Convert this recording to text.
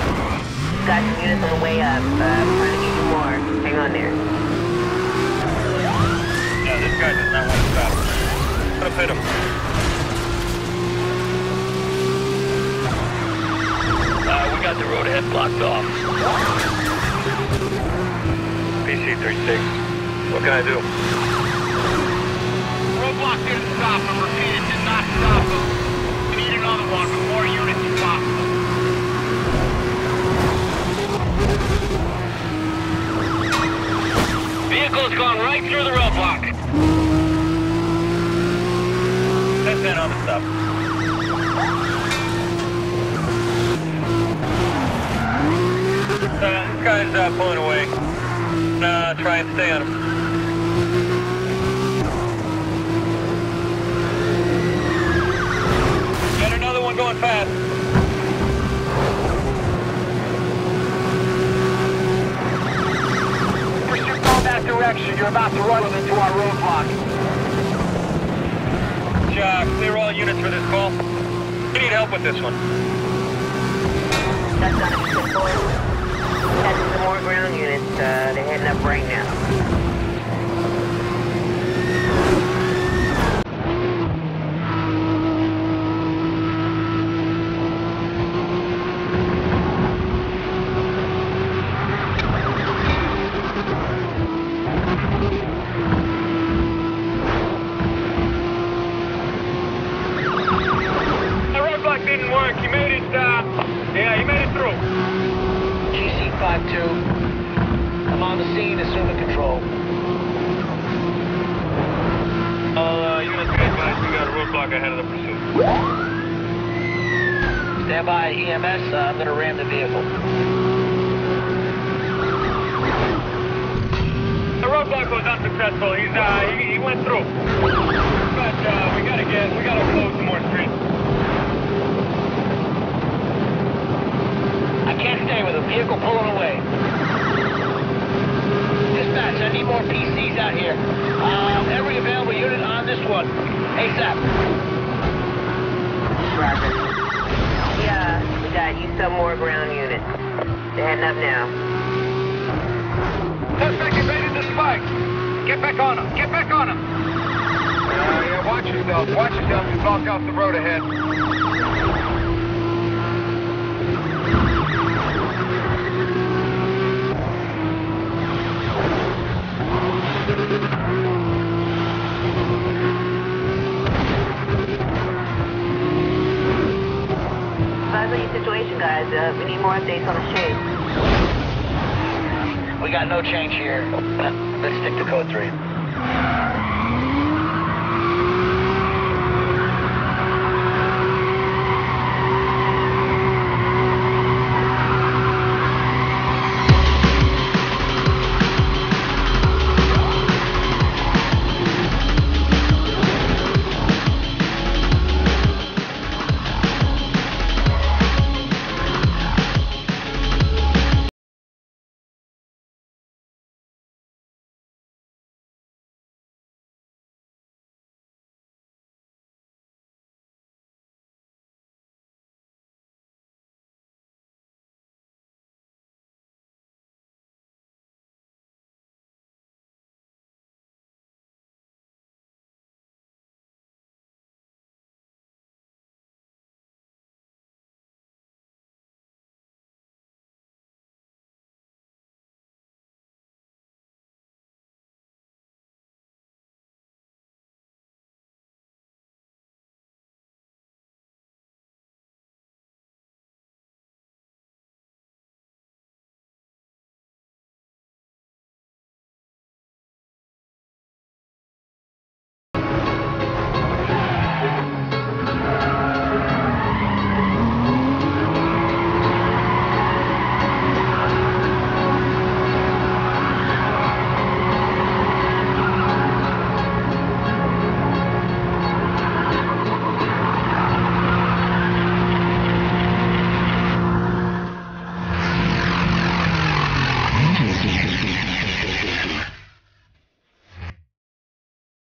Got some units on the way up. I'm trying to get you more. Hang on there. Yeah, this guy does not want to stop. Put him, hit him. We got the road ahead blocked off. PC-36, what can I do? Roadblock didn't stop him. Repeat, it did not stop him. We need another one with more units if possible. Vehicle's gone right through the roadblock. That's that on the stop. This guy's pulling away. Try and stay on him. Get another one going fast. Pursuit going that direction. You're about to run them into our roadblock. Clear all units for this call. We need help with this one. That's not a good point. Got some more ground units. They're heading up right now. Didn't work. He made it, yeah, he made it through. GC-52, I'm on the scene, assuming control. Units be advised, we got a roadblock ahead of the pursuit. Stand by, EMS, I'm gonna ram the vehicle. The roadblock was unsuccessful. He went through. But, we gotta close some more streets. I can't stay with him. Vehicle pulling away. Dispatch, I need more PCs out here. Every available unit on this one. ASAP. Roger. Yeah, we got you some more ground units. They're heading up now. Suspect evaded the spike. Get back on him. Get back on him. Yeah, watch yourself. Watch yourself. You blocked off the road ahead. Advise on your situation, guys. We need more updates on the chase. We got no change here. Let's stick to code 3.